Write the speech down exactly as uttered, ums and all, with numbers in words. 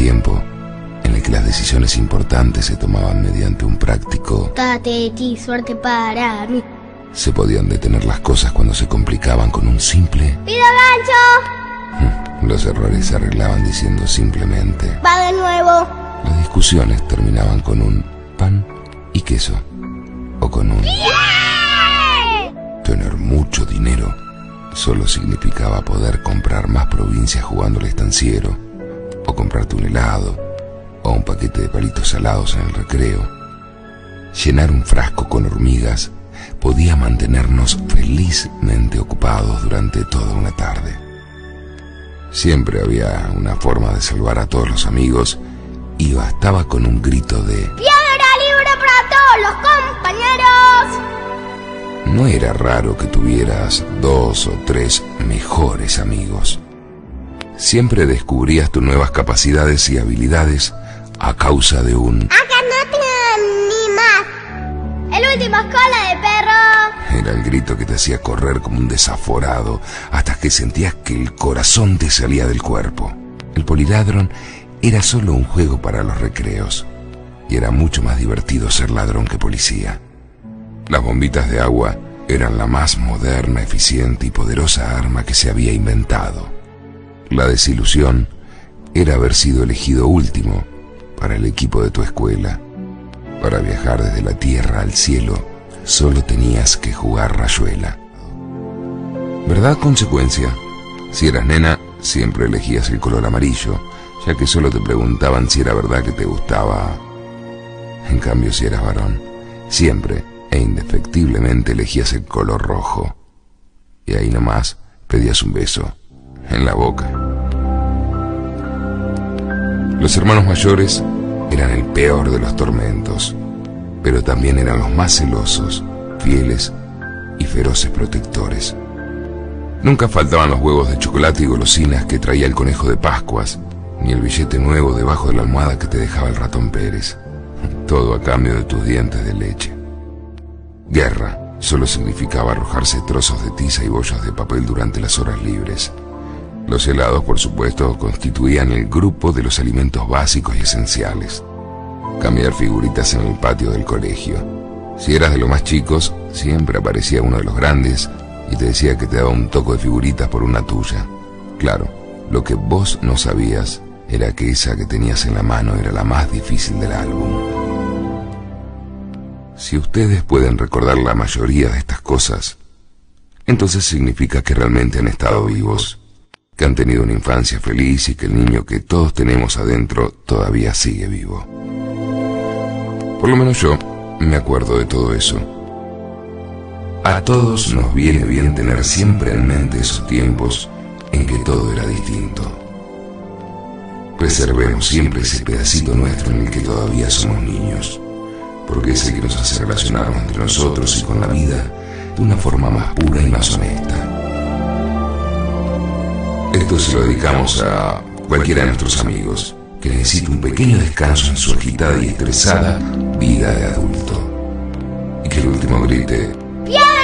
tiempo en el que las decisiones importantes se tomaban mediante un práctico Tate, ti, suerte para mí. Se podían detener las cosas cuando se complicaban con un simple ¡Pido gancho! Los errores se arreglaban diciendo simplemente ¡Va de nuevo! Las discusiones terminaban con un pan y queso, o con un ¡Bien! Tener mucho dinero solo significaba poder comprar más provincias jugando al estanciero, o comprarte un helado, o un paquete de palitos salados en el recreo. Llenar un frasco con hormigas podía mantenernos felizmente ocupados durante toda una tarde. Siempre había una forma de salvar a todos los amigos y bastaba con un grito de ¡Piedra libre para todos los compañeros! No era raro que tuvieras dos o tres mejores amigos. Siempre descubrías tus nuevas capacidades y habilidades a causa de un ¡Acá no tengo ni más! ¡El último cola de perro! Era el grito que te hacía correr como un desaforado hasta que sentías que el corazón te salía del cuerpo. El poliladrón era solo un juego para los recreos y era mucho más divertido ser ladrón que policía. Las bombitas de agua eran la más moderna, eficiente y poderosa arma que se había inventado. La desilusión era haber sido elegido último para el equipo de tu escuela. Para viajar desde la tierra al cielo, solo tenías que jugar rayuela. ¿Verdad consecuencia? Si eras nena, siempre elegías el color amarillo, ya que solo te preguntaban si era verdad que te gustaba. En cambio, si eras varón, siempre e indefectiblemente elegías el color rojo. Y ahí nomás pedías un beso en la boca. Los hermanos mayores eran el peor de los tormentos, pero también eran los más celosos, fieles y feroces protectores. Nunca faltaban los huevos de chocolate y golosinas que traía el conejo de Pascuas, ni el billete nuevo debajo de la almohada que te dejaba el ratón Pérez. Todo a cambio de tus dientes de leche. Guerra solo significaba arrojarse trozos de tiza y bollos de papel durante las horas libres. Los helados, por supuesto, constituían el grupo de los alimentos básicos y esenciales. Cambiar figuritas en el patio del colegio. Si eras de los más chicos, siempre aparecía uno de los grandes y te decía que te daba un toco de figuritas por una tuya. Claro, lo que vos no sabías era que esa que tenías en la mano era la más difícil del álbum. Si ustedes pueden recordar la mayoría de estas cosas, entonces significa que realmente han estado vivos, que han tenido una infancia feliz y que el niño que todos tenemos adentro todavía sigue vivo. Por lo menos yo me acuerdo de todo eso. A todos nos viene bien tener siempre en mente esos tiempos en que todo era distinto. Preservemos siempre ese pedacito nuestro en el que todavía somos niños, porque es el que nos hace relacionarnos entre nosotros y con la vida de una forma más pura y más honesta. Esto se lo dedicamos a cualquiera de nuestros amigos que necesite un pequeño descanso en su agitada y estresada vida de adulto, y que el último grite ¡Piedra!